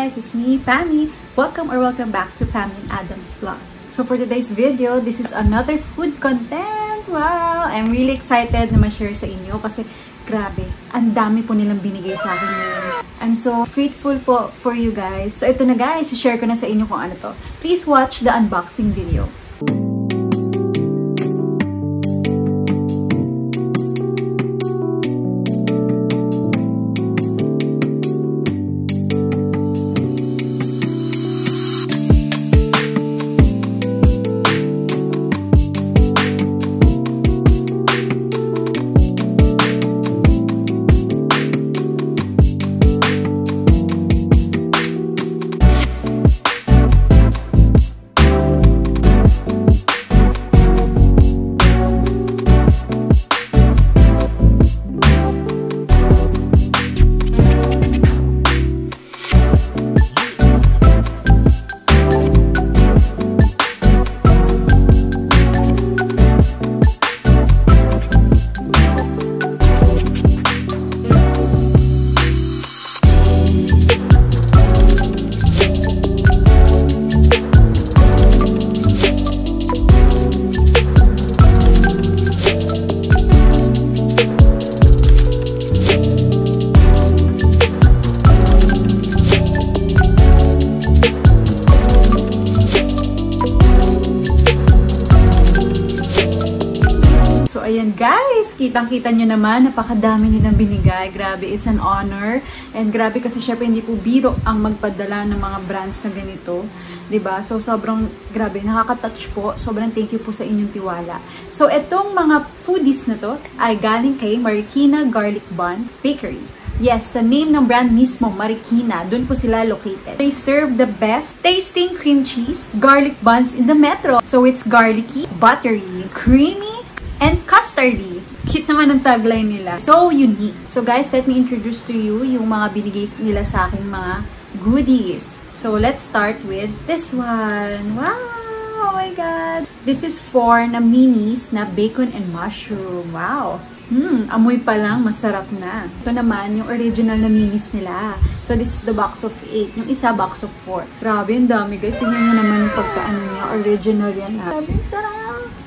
guys, it's me, Pammy. Welcome back to Pammy and Adam's vlog. So for today's video, this is another food content. Wow! I'm really excited na ma-share sa inyo kasi grabe, ang dami po nilang binigay sa akin ngayon. I'm so grateful po for you guys. So ito na guys, share ko na sa inyo kung ano to. Please watch the unboxing video. Ayan guys, kitang-kita nyo naman, napakadami nilang binigay. Grabe, it's an honor. And grabe kasi syempre hindi po biro ang magpadala ng mga brands na ganito. 'Di ba? So sobrang grabe, nakaka-touch po. Sobrang thank you po sa inyong tiwala. So etong mga foodies na to ay galing kay Marikina Garlic Bun Bakery. Yes, sa name ng brand mismo, Marikina. Doon po sila located. They serve the best tasting cream cheese garlic buns in the metro. So it's garlicky, buttery, creamy, and custardy. Cute naman ang tagline nila. So unique. So guys, let me introduce to you yung mga binigay nila sa akin mga goodies. So let's start with this one. Wow! Oh my God! This is for na minis na bacon and mushroom. Wow! Amoy pa lang, masarap na. Ito naman, yung original na minis nila. So this is the box of 8. Yung isa, box of 4. Grabe, yung dami guys. Tingnan nyo naman yung pagkaano niya. Original yan ha. Grabe, sarap!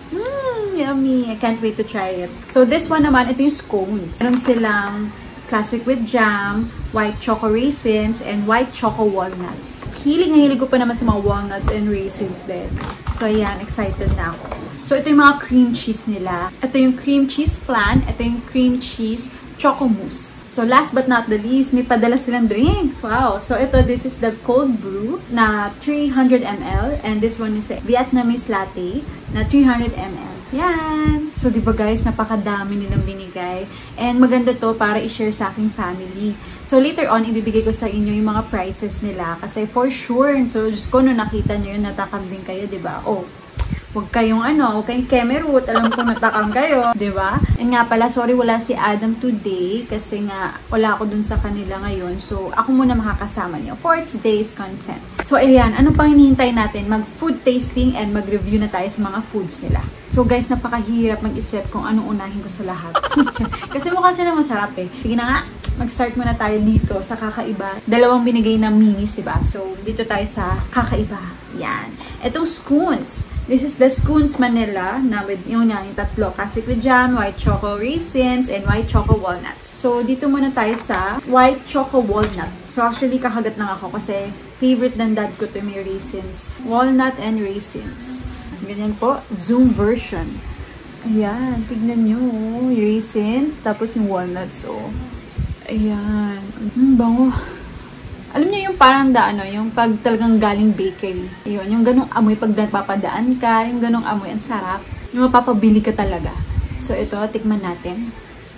Yummy! I can't wait to try it. So, this one naman, ito yung scones. Meron silang classic with jam, white choco raisins, and white choco walnuts. Hilig na hilig ko pa naman sa mga walnuts and raisins din. So, ayan, excited na ako. So, ito yung mga cream cheese nila. Ito yung cream cheese flan. Ito yung cream cheese choco mousse. So, last but not the least, may padala silang drinks. Wow! So, ito, this is the cold brew na 300 ml. And this one is the Vietnamese latte na 300 ml. Yan! So, diba guys, napakadami nilang binigay. And maganda to para i-share sa aking family. So, later on, ibibigay ko sa inyo yung mga prices nila. Kasi for sure, so, just ko, no nakita nyo yun, natakam din kayo, diba? Oh, huwag kayong huwag kayong kemerut. Alam ko natakam kayo, diba? And nga pala, sorry, wala si Adam today. Kasi nga, wala ako dun sa kanila ngayon. So, ako muna makakasama niyo for today's content. So, ayan, ano pang hinihintay natin? Mag-food tasting and mag-review na tayo sa mga foods nila. So guys, napakahirap mag-isip kung anong unahin ko sa lahat. Kasi mukha sila masarap eh. Sige na nga, mag-start muna tayo dito sa kakaiba. Dalawang binigay na minis, diba? So, dito tayo sa kakaiba. Yan. Itong scones. This is the scones Manila na with yung tatlo. Classic with jam, white choco raisins, and white choco walnuts. So, dito muna tayo sa white choco walnut. So, actually, kakagat lang ako kasi favorite ng dad ko to may raisins. Walnut and raisins. Ganyan po, zoom version. Ayan, tignan nyo. Yung raisins, tapos yung walnuts. So, ayan. Bango. Alam niyo yung parang yung pag talagang galing bakery. Ayun, yung ganong amoy pag papadaan ka, yung ganong amoy, ang sarap. Yung mapapabili ka talaga. So, ito, tikman natin.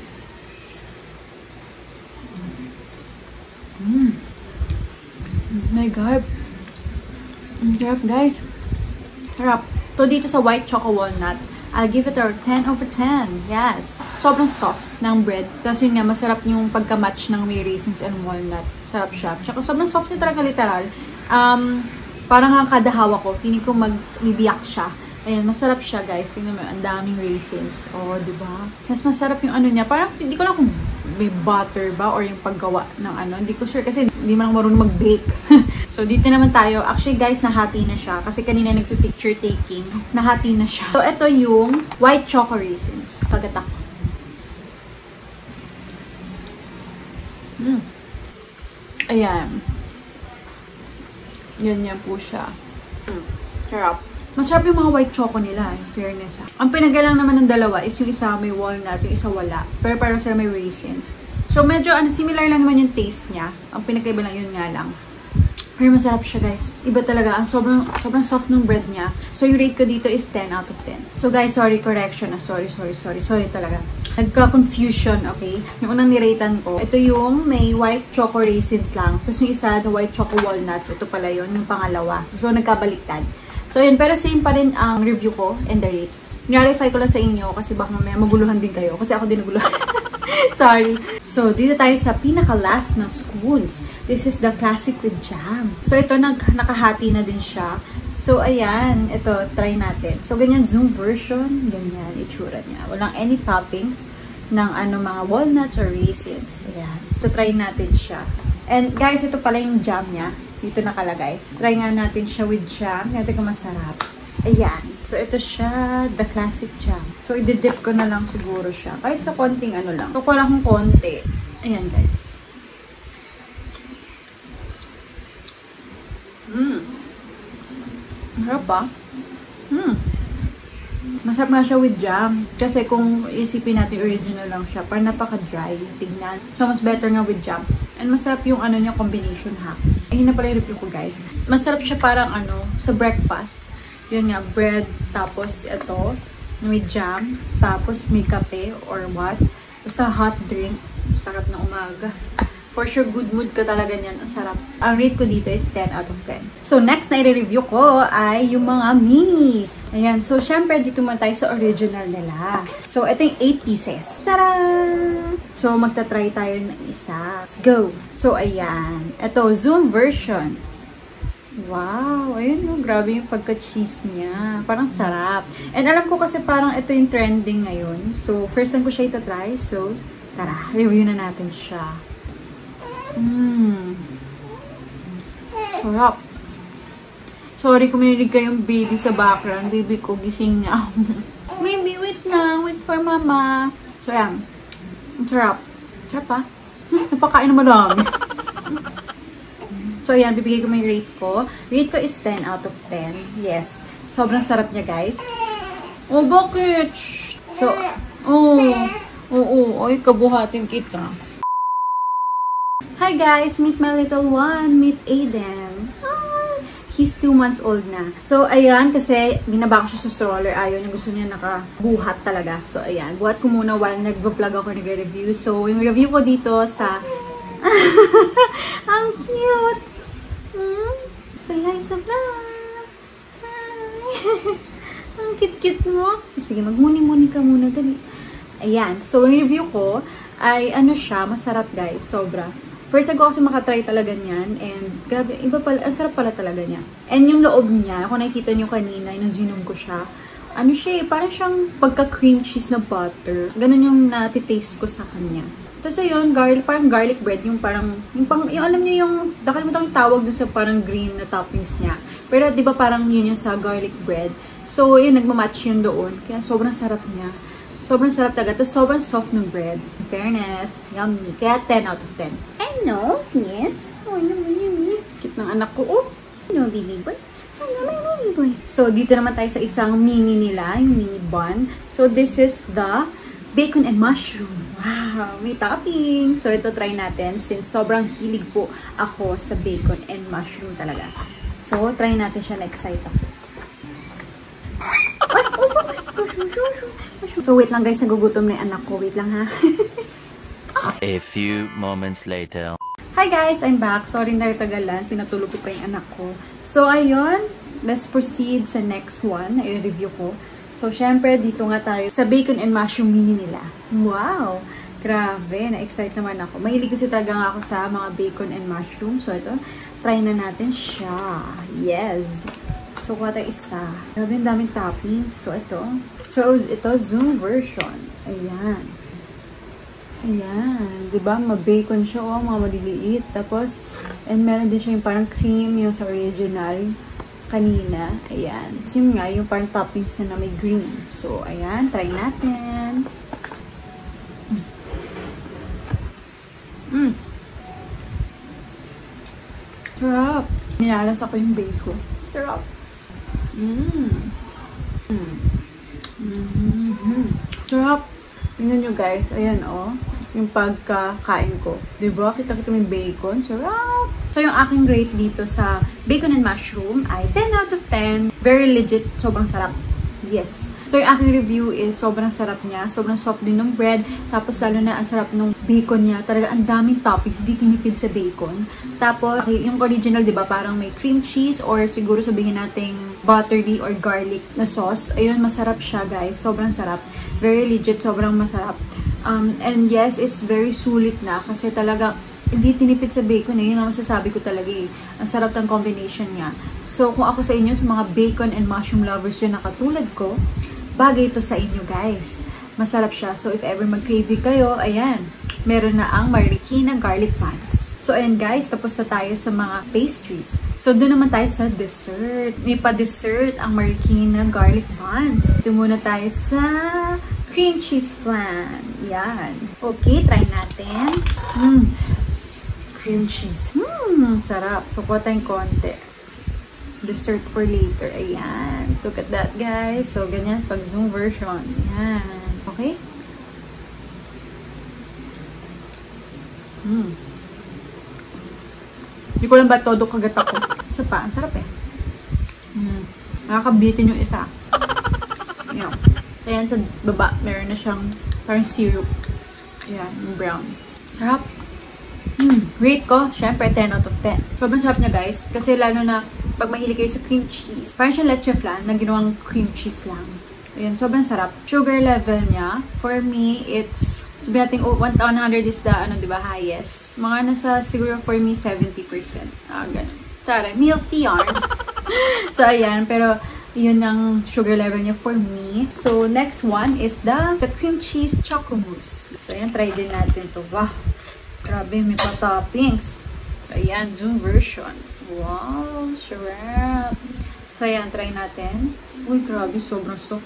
Oh my God. Ang sarap, guys. Sarap. So, dito sa white choco walnut, I'll give it a 10 over 10. Yes. Sobrang soft ng bread. Kasi yun nga, masarap yung pagka-match ng may raisins and walnut. Sarap siya. Tsaka sobrang soft niya talaga literal. Parang ang kada hawak ko, feeling ko mag-ibiyak siya. Ayan, masarap siya, guys. Tingnan mo, ang daming raisins. Oh, di ba? Mas masarap yung ano niya. Parang, hindi ko lang kung may butter ba or yung paggawa ng ano. Hindi ko sure kasi hindi man ako marunong mag-bake. So, dito naman tayo. Actually, guys, nahati na siya. Kasi kanina nagpi-picture taking. Nahati na siya. So, ito yung white choco raisins. Pagatak. Ayan. Ganyan po siya. Sarap. Masarap yung mga white choco nila, in fairness. Ang pinagalang naman ng dalawa is yung isa may walnut, yung isa wala. Pero parang sila may raisins. So, medyo similar lang naman yung taste niya. Ang pinakaiba lang yun nga lang. Pero masarap siya, guys. Iba talaga. Ang sobrang soft ng bread niya. So, yung rate ko dito is 10 out of 10. So, guys, sorry, correction. Sorry talaga. Nagka-confusion, okay? Yung unang niratean ko, ito yung may white choco raisins lang. Tapos yung isa, the white choco walnuts. Ito pala yun, yung pangalawa. So, nagkabaliktad. So, yun. Pero same pa rin ang review ko and the rate. Narify ko lang sa inyo kasi baka mamaya maguluhan din kayo. Kasi ako din naguluhan. Sorry. So, dito tayo sa pinaka-last na scones. This is the classic with jam. So, ito, nakahati na din siya. So, ayan. Ito, try natin. So, ganyan, zoom version. Ganyan, itsura niya. Walang any toppings ng mga walnuts or raisins. Ayan. Ito, try natin siya. And, guys, ito pala yung jam niya. Dito nakalagay. Try nga natin siya with jam. Natin kung masarap. Ayan. So, ito siya, the classic jam. So, i-dip ko na lang siguro siya. Kahit sa konting lang. Ito ko lang konti. Ayan, guys. Masarap ba? Masarap nga siya with jam. Kasi kung isipin natin original lang siya, parang napaka-dry. Tignan. So, mas better nga with jam. And masarap yung niya combination ha. Ayun na pala yung review ko, guys. Masarap siya parang sa breakfast. Yun nga, bread, tapos ito, with jam, tapos may kape or what. Basta hot drink. Sarap na umaga. For sure, good mood ka talaga niyan. Ang sarap. Ang rate ko dito is 10 out of 10. So, next na i-review ko ay yung mga minis. Ayan. So, syempre, dito man tayo sa original nila. So, ito yung 8 pieces. Tara! So, magta-try tayo ng isa. Let's go! So, ayan. Ito, zoom version. Wow! Ayun no, grabe yung pagka-cheese niya. Parang sarap. And alam ko kasi parang ito yung trending ngayon. So, first time ko siya ita-try. So, tara, review na natin siya. Sarap. Sorry kung marinig kayong baby sa background. Baby ko, gising niya. Baby, wait na. Wait for mama. So, ayan. Ang sarap. Sarap ha? Napakain na madami. So, ayan. Bibigay ko may rate ko. Rate ko is 10 out of 10. Yes. Sobrang sarap niya, guys. Oh, bakit? So, ay, kabuhatin kita. Hi guys! Meet my little one. Meet Aiden. He's 2 months old na. So, ayan, kasi binaba ko siya sa stroller. Ayaw niya, gusto niya nakabuhat talaga. So, ayan. Buhat ko muna while nag-vlog ako, nag-review. So, yung review ko dito sa... Ang cute! Say hi sa vlog! Hi! Ang cute-cute mo. Sige, magmuni-muni ka muna. Dali. Ayan. So, yung review ko ay siya, masarap guys. Sobra. First time ko kasi makatry talaga niyan. And grabe, iba pala, ang sarap pala talaga niya. And yung loob niya, kung nakikita nyo kanina, yung zinom ko siya, siya parang siyang pagka-cream cheese na butter. Ganun yung natitaste ko sa kanya. Tapos ayun, parang garlic bread, yung alam niyo yung, nakalimutan yung tawag dun sa parang green na toppings niya. Pero di ba parang yun yung sa garlic bread. So yun, nagmamatch yun doon. Kaya sobrang sarap niya. Sobrang sarap talaga. Tapos sobrang soft ng bread. In fairness, yummy. Kaya 10 out of 10. Hello, yes. Oh, cute ng anak ko. Oh, hello, baby boy. Hello, my baby boy. So, dito naman tayo sa isang mini nila, yung mini bun. So, this is the bacon and mushroom. Wow, may topping. So, ito try natin since sobrang hilig po ako sa bacon and mushroom talaga. So, try natin siya. Na-excite ako. So, wait lang guys. Nagugutom na yung anak ko. Wait lang ha. A few moments later. Hi guys! I'm back. Sorry na tagalan. Pinatulog ko pa yung anak ko. So, ayun. Let's proceed sa next one na i-review ko. So, syempre, dito nga tayo sa bacon and mushroom mini nila. Wow! Grabe. Na-excite naman ako. Mahilig kasi talaga nga ako sa mga bacon and mushroom. So, ito. Try na natin siya. Yes! So, kuha tayo isa. Grabe yung daming toppings. So, ito. So, ito, Zoom version. Ayan. Ayan. Diba? Ma-bacon siya, oh. Mga maliliit. Tapos, and meron din siya yung parang cream, yung sa original kanina. Ayan. So, yun nga, yung parang toppings na may green. So, ayan. Try natin. Sarap. Nilalas ako yung bacon. Sarap. Sarap. Tingnan nyo guys. Ayan oh. Yung pagkakain ko. Diba? Kita-kita may bacon. Sarap. So yung aking rate dito sa bacon and mushroom ay 10 out of 10. Very legit. Sobrang sarap. Yes. So yung aking review is sobrang sarap niya. Sobrang soft din ng bread. Tapos lalo na ang sarap ng bacon niya. Talaga ang daming toppings. Di tinipid sa bacon. Tapos yung original, di ba, parang may cream cheese or siguro sabihin nating buttery or garlic na sauce. Ayun, masarap siya guys. Sobrang sarap. Very legit. Sobrang masarap. And yes, it's very sulit na. Kasi talaga hindi tinipid sa bacon. Yun ang masasabi ko talaga eh. Ang sarap ng combination niya. So kung ako sa inyo, sa mga bacon and mushroom lovers yun na katulad ko, bagay ito sa inyo guys. Masarap siya. So if ever mag-craving kayo, ayan, meron na ang Marikina garlic buns. So ayan guys, tapos na tayo sa mga pastries. So doon naman tayo sa dessert. May pa-dessert ang Marikina garlic buns. Ito muna tayo sa cream cheese flan. Yan. Okay, try natin. Cream cheese. Sarap. So kuha tayong konti. Dessert for later. Ayan. Look at that, guys. So, ganyan pag Zoom version. Ayan. Okay? Hindi ko lang ba todo kagat ako. Isa pa. Ang sarap eh. Nakakabitin yung isa. Ayan. Ayan sa baba. Meron na siyang parang syrup. Ayan. Yung brown. Sarap. Rate ko, syempre 10 out of 10. Sobrang sarap niya guys. Kasi lalo na pag mahilig kayo sa cream cheese. Parang siya leche flan na ginawang cream cheese lang. Ayan, sobrang sarap. Sugar level niya, for me, it's, sabi natin, 100 is the, diba, highest. Mga nasa, siguro for me, 70%. Ganun. Tara, milk tea yarn. So, ayan, pero, yun ang sugar level niya for me. So, next one is the cream cheese choco mousse. So, ayan, try din natin to. Wow! Grabe, may pa-toppings. So, ayan, Zoom version. Wow, sarap. So, ayan, try natin. Uy, grabe, sobrang soft.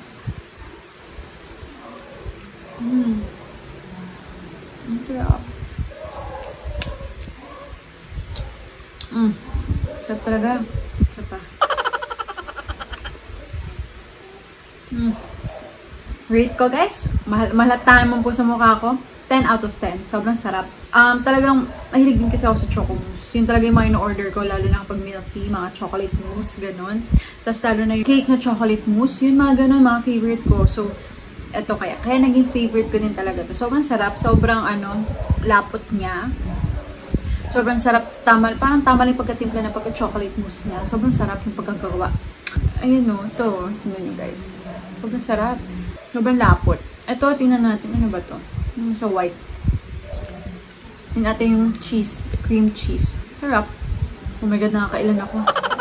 Ang sarap. Sarap talaga. Sarap pa. Rate ko, guys. Mahalata naman po sa mukha ko. 10 out of 10. Sobrang sarap. Talagang mahilig din kasi ako sa choco mousse. Yun talaga yung mga in-order ko, lalo na kapag milk tea, mga chocolate mousse, ganun. Tapos lalo na yung cake na chocolate mousse, yun mga ganun, mga favorite ko. So, eto kaya naging favorite ko din talaga to. Sobrang sarap, sobrang lapot niya. Sobrang sarap, parang tama lang yung pagkatimpla na pagka-chocolate mousse niya. Sobrang sarap yung pagkagawa. Ayun no, ito, tingnan nyo guys. Sobrang sarap. Sobrang lapot. Ito, tingnan natin, ano ba to? Yung sa white. Tingnan natin yung cheese, cream cheese. Sarap. Oh my god, nakakailan ako.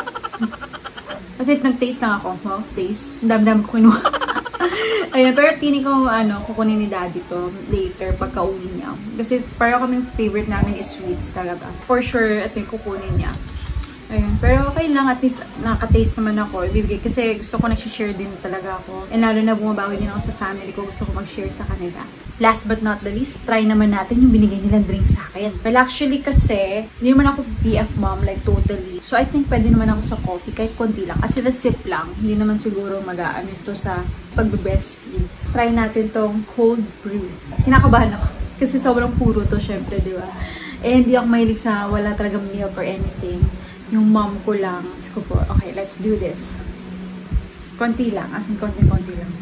Kasi nag-taste lang ako. Wow, taste. Ang dami-dami ko kinuha. Ayan, pero piling ko, kukunin ni daddy to later pagka-uwi niya. Kasi parang kaming favorite namin is sweets talaga. For sure, ito yung kukunin niya. Ayun. Pero okay lang, at least nakaka-taste naman ako. Ibibigay. Kasi gusto ko nag-share din talaga ako. And lalo na bumabawi din ako sa family ko. Gusto ko mag-share sa kanila. Last but not the least, try naman natin yung binigay nilang drink sa akin. Well, actually kasi, hindi naman ako BF mom, like totally. So, I think pwede naman ako sa coffee, kahit konti lang. Kasi the sip lang, hindi naman siguro mag-aano ito sa pag-breastfeed. Try natin tong cold brew. Kinakabahan ako. Kasi sobrang puro to, syempre, di ba? Eh, hindi ako mahilig sa wala talagang milk or anything. Yung mom ko lang. Ko po, okay, let's do this. Konti lang, as in konti-konti lang.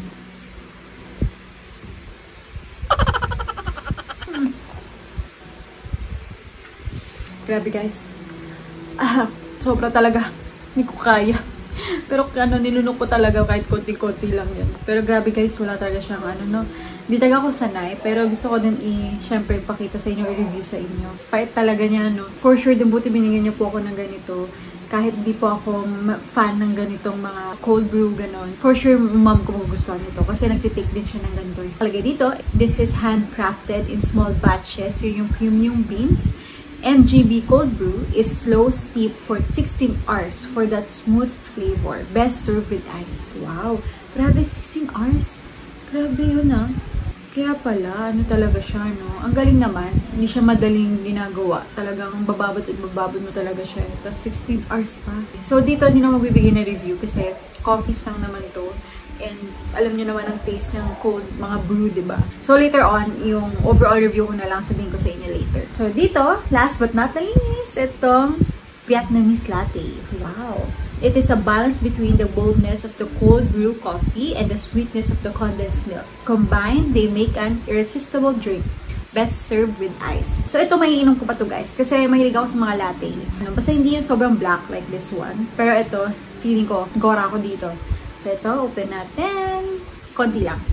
Grabe guys. Sobra talaga. Hindi ko kaya. Pero nilunok ko talaga kahit konti-konti lang yan. Pero grabe guys, wala talaga siyang Hindi talaga ako sanay. Pero gusto ko din syempre, ipakita sa inyo, i-review sa inyo. Pait talaga niya, For sure, din buti binigyan niyo po ako ng ganito. kahit di po ako fan ng ganitong mga cold brew, ganon. For sure, mom ko magugustuhan nito kasi nagtitake din siya ng ganito. Palagay dito, this is handcrafted in small batches. Yun yung premium beans. MGB cold brew is slow steep for 16 hours for that smooth flavor. Best served with ice. Wow! Grabe, 16 hours. Grabe yun ah. Kaya pala, ano talaga siya, no? Ang galing naman. Hindi siya madaling ginagawa. Talagang bababad at bababad mo talaga siya. Tapos 16 hours pa. So, dito hindi na magbibigay na review kasi coffees lang naman to. And alam nyo naman ang taste ng cold, mga brew, diba? So, later on, yung overall review ko na lang sabihin ko sa inyo later. So, dito, last but not the least, itong Vietnamese latte. Wow! It is a balance between the boldness of the cold brew coffee and the sweetness of the condensed milk. Combined, they make an irresistible drink. Best served with ice. So, ito may inom ko pa to guys. Kasi mahilig ako sa mga latte. Basta hindi yung sobrang black like this one. Pero ito, feeling ko, gora ako dito. So, ito, open natin. Konti lang.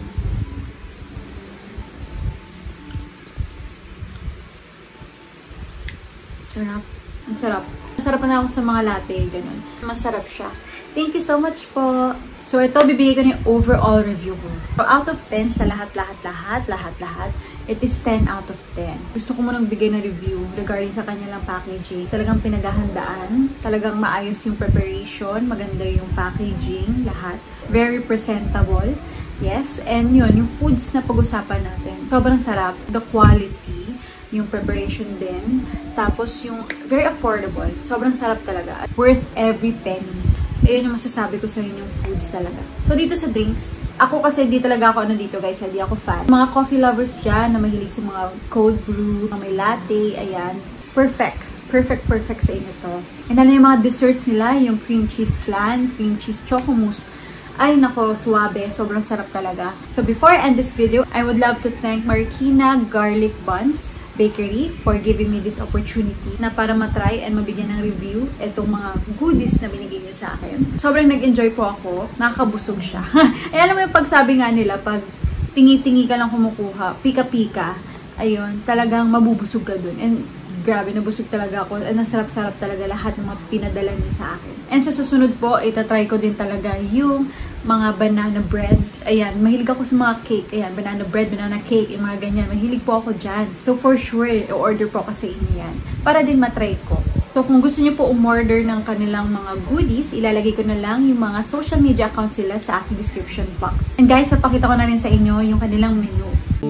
Sarap. Ang sarap. Masarap na ako sa mga latte, ganun. Masarap siya. Thank you so much po. So, ito, bibigay ko na yung overall review ko. So, out of 10 sa lahat, it is 10 out of 10. Gusto ko munang bigay na review regarding sa kanilang packaging. Talagang pinaghahandaan. Talagang maayos yung preparation. Maganda yung packaging. Lahat. Very presentable. Yes. And yun, yung foods na pag-usapan natin. Sobrang sarap. The quality. Yung preparation din. Tapos yung very affordable. Sobrang sarap talaga. Worth every penny. Ayun yung masasabi ko sa inyong foods talaga. So dito sa drinks, ako kasi di talaga ako ano dito guys, hindi ako fan. Mga coffee lovers dyan na mahilig sa mga cold brew, may latte, ayan. Perfect. Perfect sa inyo to. And alam yung mga desserts nila, yung cream cheese flan, cream cheese choco mousse. Ay nako, suwabe. Sobrang sarap talaga. So before I end this video, I would love to thank Marikina Garlic Buns Bakery for giving me this opportunity na para matry and mabigyan ng review itong mga goodies na binigay niyo sa akin. Sobrang nag-enjoy po ako. Nakakabusog siya. Eh, alam mo yung pagsabi nga nila, pag tingi-tingi ka lang kumukuha, pika-pika, ayun, talagang mabubusog ka dun. And grabe, nabusog talaga ako. And nasarap-sarap talaga lahat ng mga pinadala niyo sa akin. And sa susunod po, itatry ko din talaga yung mga banana bread. Ayan, mahilig ako sa mga cake. Ayan, banana bread, banana cake, yung mga ganyan. Mahilig po ako dyan. So, for sure, i-order po ako sa inyo yan. Para din matry ko. So, kung gusto niyo po umorder ng kanilang mga goodies, ilalagay ko na lang yung mga social media accounts sila sa aking description box. And guys, papakita ko na rin sa inyo yung kanilang menu.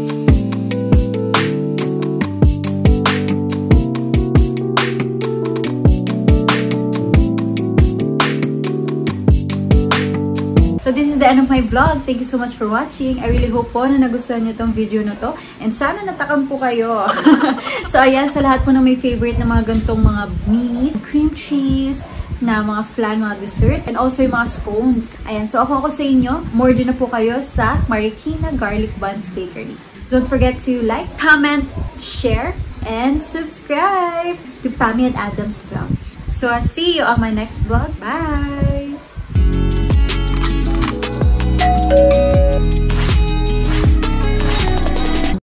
So this is the end of my vlog. Thank you so much for watching. I really hope po na nagustuhan nyo tong video na to. And sana natakam po kayo. So ayan, sa lahat po na may favorite na mga gantong mga minis, cream cheese, na mga flan, mga desserts, and also yung mga scones. Ayan, so ako sa inyo. Order na po kayo sa Marikina Garlic Buns Bakery. Don't forget to like, comment, share, and subscribe to Pammy and Adam's vlog. So I'll see you on my next vlog. Bye!